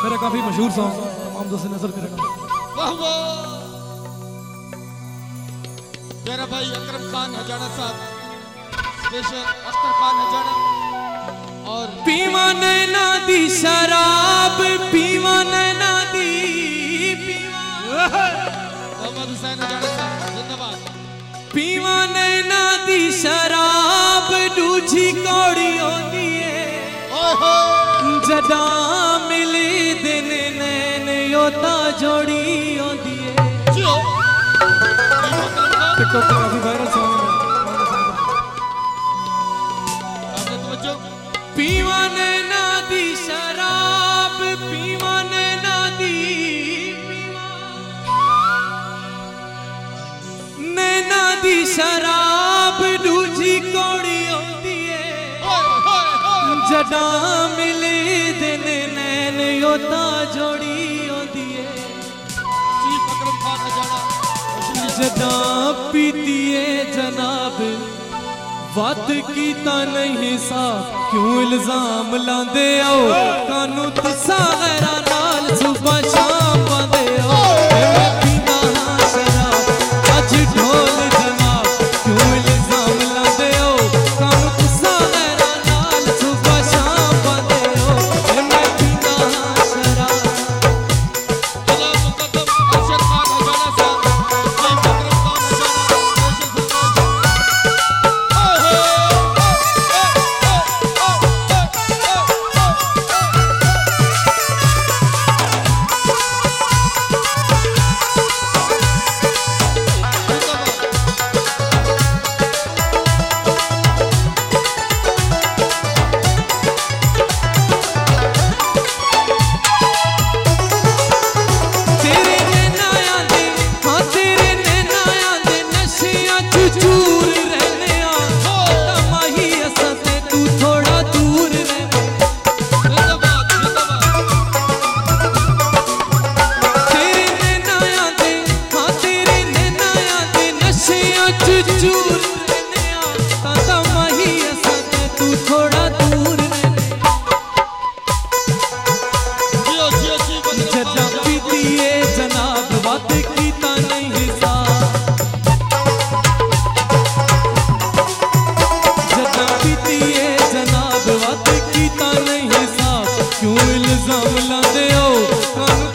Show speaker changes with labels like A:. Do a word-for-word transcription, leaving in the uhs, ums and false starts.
A: मेरा काफी मशहूर सॉन्ग तमाम दोस्त नजर करेगा।
B: वाह वाह मेरा भाई अकरम खान हजारा साहब स्पेशल अख्तर खान हजारा और
C: पीवा नैना दी शराब पीवा नैना दी
B: मोहम्मद हुसैन हजारा साहब जिंदाबाद।
C: पीवा नैना दी शराब दूजी कौड़ी होती है जदा मिली दिन नैन योता जोड़ी होती है।
A: टिकटॉक पे काफी वायरल सॉन्ग है।
C: पीवा नैना दी शराब पीवा नैना दी नैना दी शराब दूजी कौड़ी होती है जदा मिली दिन नैन योता जोड़ी होती है। जदा पीतीए जनाब बात कीता नहीं साफ क्यों इल्जाम लांदे आओ कानू तुसा गैरा नाल सुबह शाम पांदे आओ पीना हाँ शराब अज ढोल जनाब क्यों इल्जाम लांदे आओ कानू तुसा गैरा नाल सुबह शाम पांदे आओ मैं पीना हाँ शराब। क्यों इल्जाम लांदे हो